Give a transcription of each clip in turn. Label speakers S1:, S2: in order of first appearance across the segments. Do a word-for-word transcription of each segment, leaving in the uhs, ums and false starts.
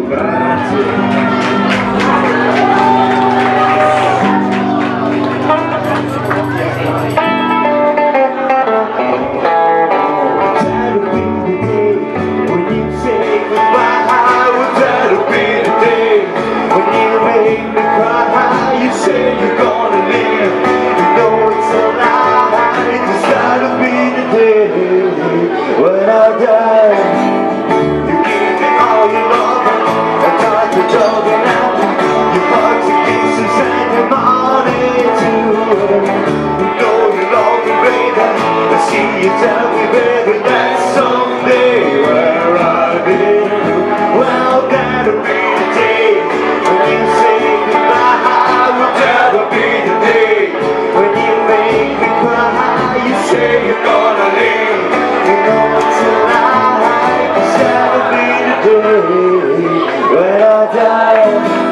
S1: Grazie. When I die, you give me all your love, I got the dog and out, your hugs and kisses and your money too. You know you love me, baby, I see you tell me, baby, that someday where I'll be. Well, that'll be the day when you say goodbye. Will that'll be the day when you make me cry. You say you're gonna leave. You know it's a lie, 'cause that'll be the day when I die.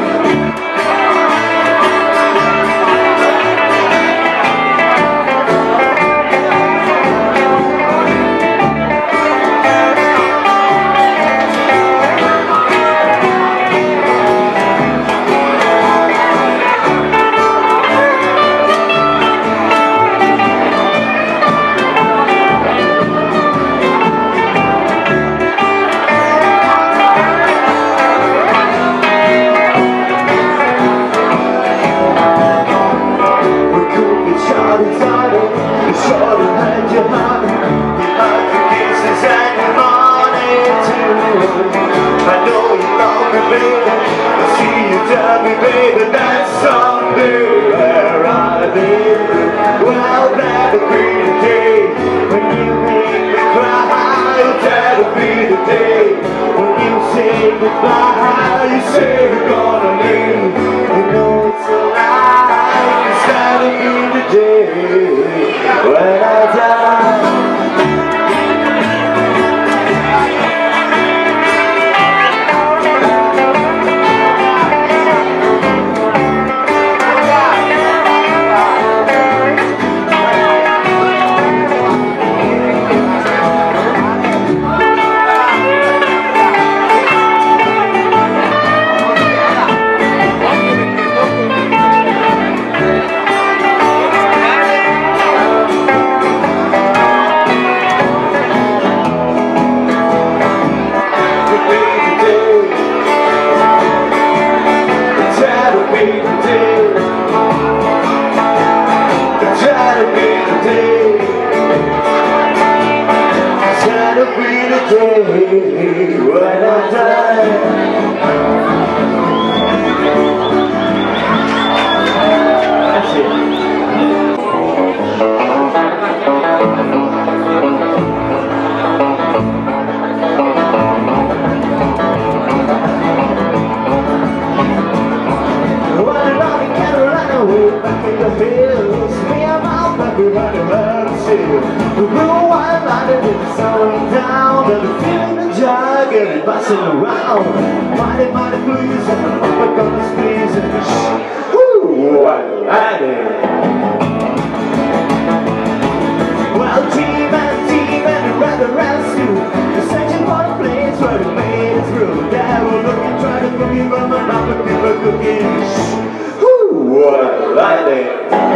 S1: Tell me, baby, that someday where I'll be. Well, that'll be the day when you make me cry. That'll be the day when you say goodbye. You say you're gonna leave. You know it's a lie, 'cause that'll be the day when I die. That'll be the day when I die. That's it. Running on in Carolina, way back in the hills. Me and my baby running around the city. The blue white lighted in the sun down, and the feeling the jug and it busting around. Mighty, mighty blues and the papa gonna squeeze and the shh. Woo, what a lighting. Well, team and team and the rather rescue. They're searching for a place where they made it through. They were looking, trying to cookie, but my mama people cooking. Shh. Woo, what a lighting.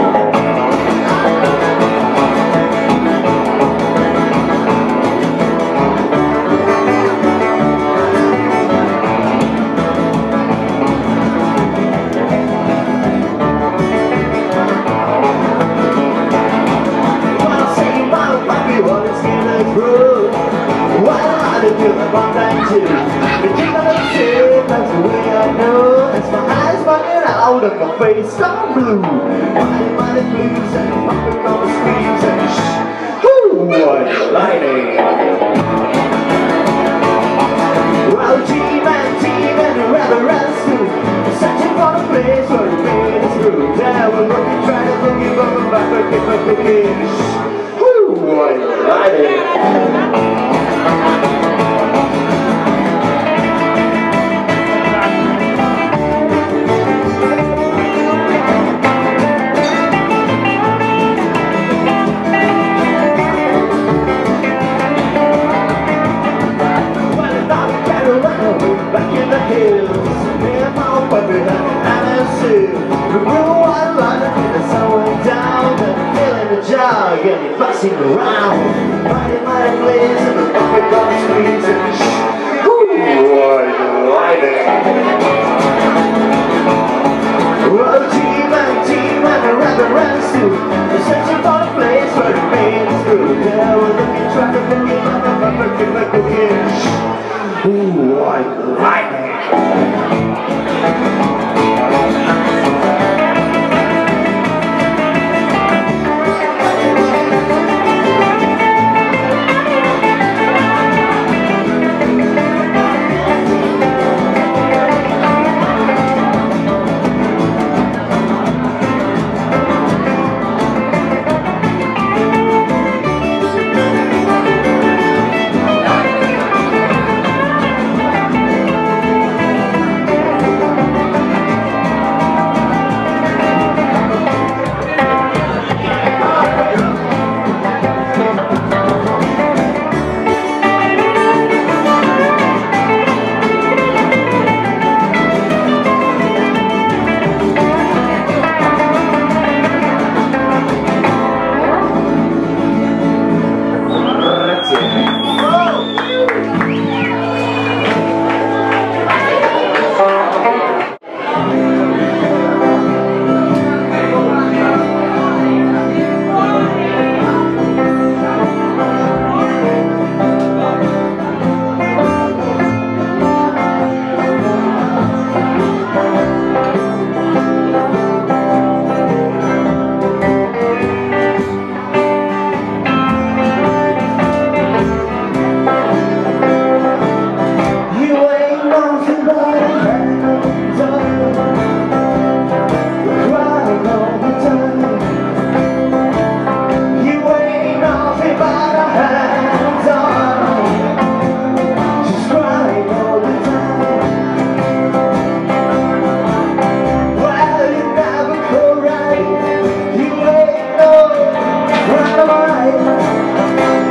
S1: Out of my face, I'm blue. Mighty, mighty blues and popping on the screens and shh. Whoo, what a lighting. Well, team and team and the rather rescue, searching for a place where the pain is through. They were looking, trying to boogie, but my back would get my cooking. Shh. Whoo, what a lighting. Back in the hills. again, you're passing around. Mighty, mighty place, and the puppet gun squeezing. Ooh, I like it. Well, team and team and a rather runs too. They're searching for a place where the pain is through. There we're looking, trying to forget, I'm a perfect like a kid. Ooh, I like it.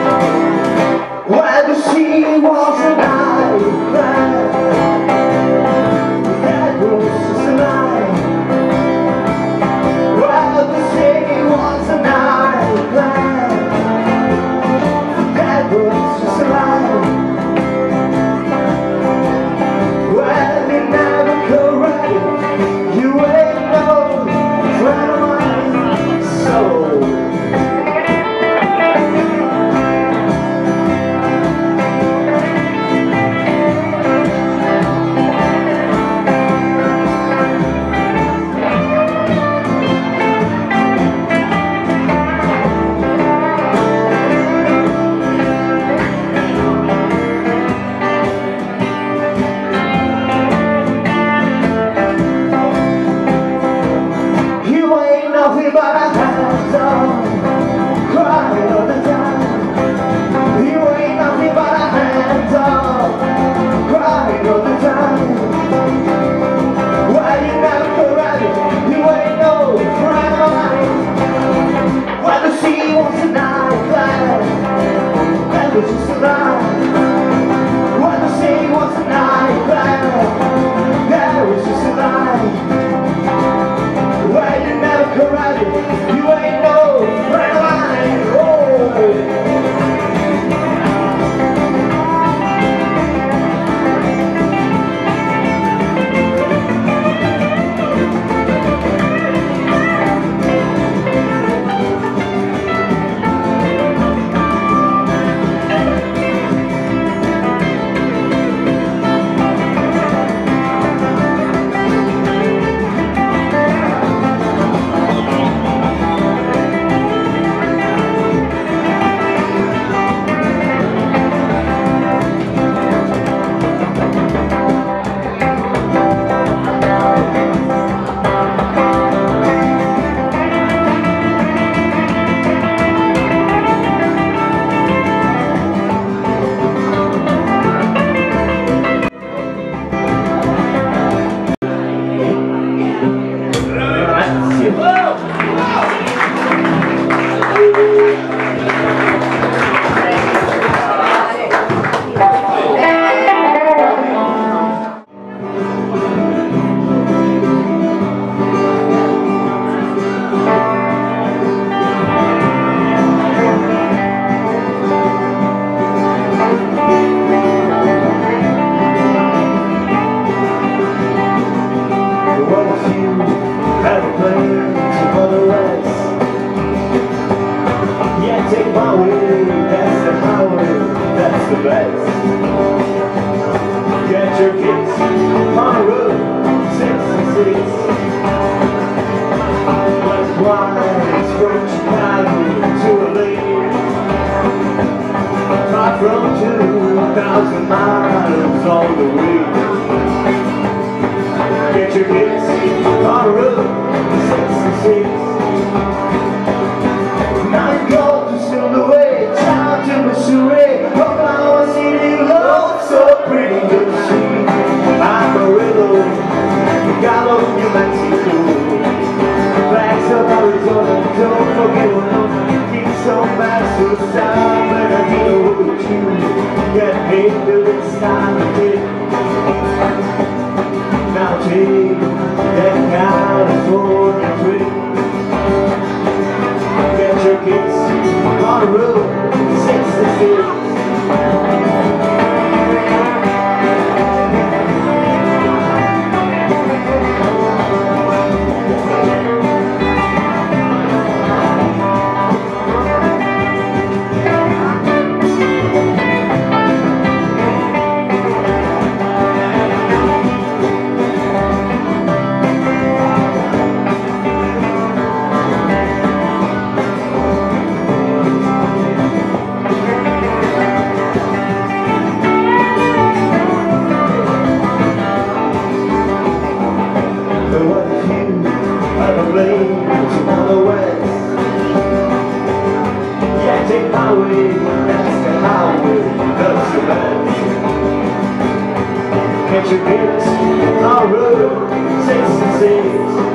S1: She was an eye. on Route sixty-six. West Wines from Chicago to L A, far from two thousand miles all the way. Get your hits on Route sixty-six. Now you go to Stowaway, down to Missouri, Oklahoma City, love so pretty to see. Amarillo, Gallo, New Mexico, flags of Arizona, don't forget one. Keep some back to the side, but I deal with you. Get paid till it's time to take. Now take that California trip. Get your kicks on Route sixty-six. Take my way, that's the highway, that's the best. Catch your hits on Route sixty-six.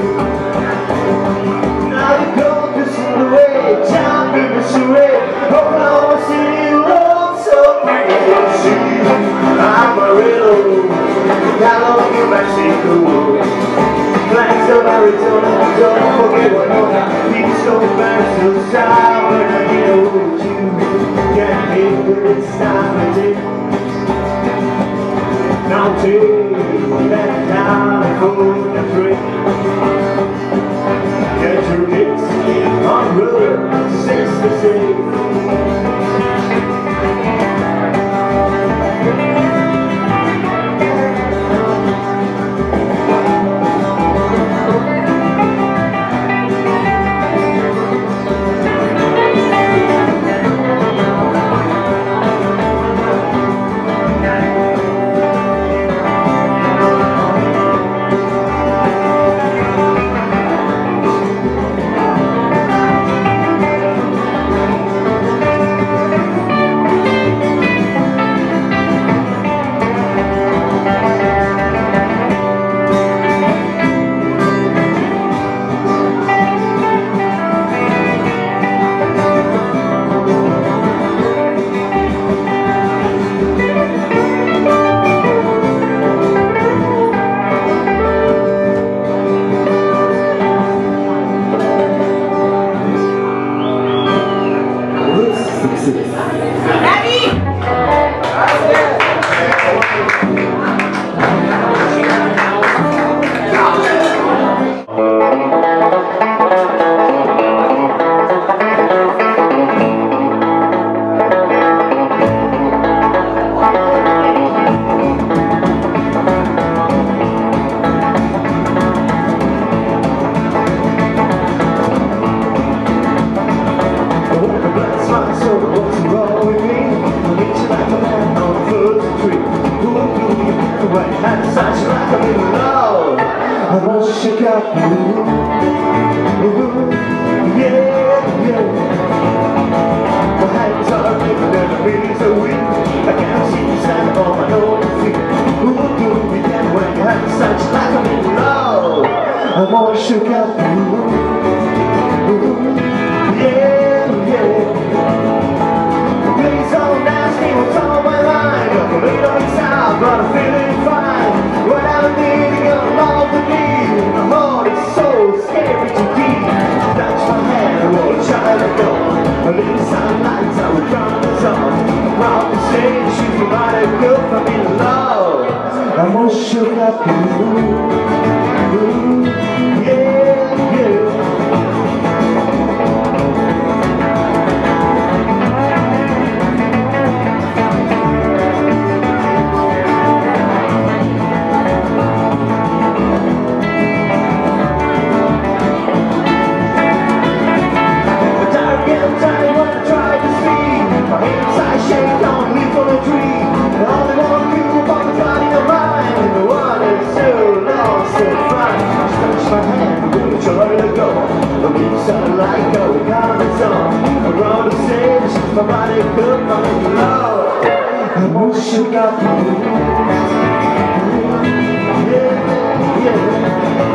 S1: Now you go just the way, down to Missouri, Oklahoma City, road so pretty to see. Amarillo, Gallo, New Mexico, flags of Arizona, don't forget what no people so fast to stop. But I know you get paid when it's time to take. Now take that California trip. Get your hits on Route sixty-six. I want to shake out you. Yeah, yeah. My hands are moving and the feelings are weak. I can't see the sand on my own feet. Who would do me that when you have such like I'm in love? I want to shake out you. Yeah, yeah. Please don't ask me what's on my mind. I'm a little inside, but I'm feeling fine. What I'm needing, I'm all with me. My heart is so scary to deep. Touch my hand, I won't try to go. A little sunlight, I will drown the sun. I'm proud to say she's the right girl for me in love. I'm all shook up in you. Yeah, yeah. sound like a common song. I wrote a stage, my body could find love. I wish you got me. Yeah, yeah.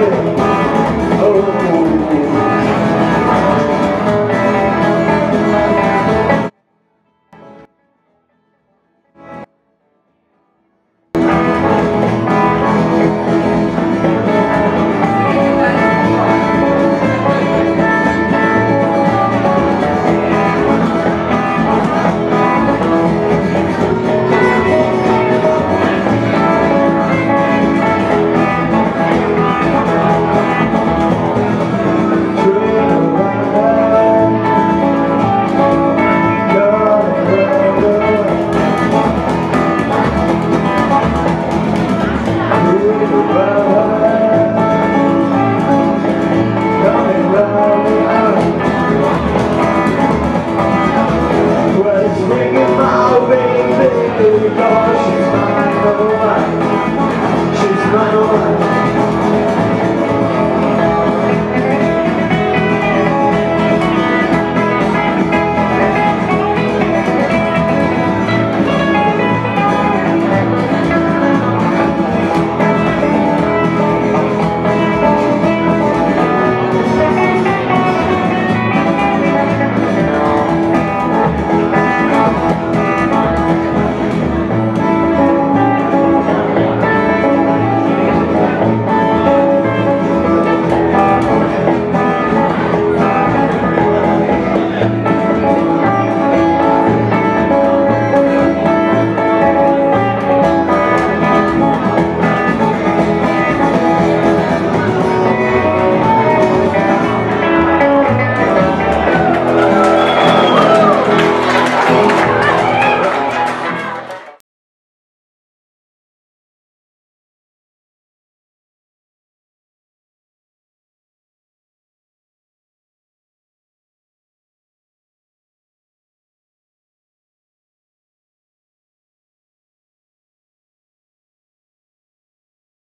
S1: again.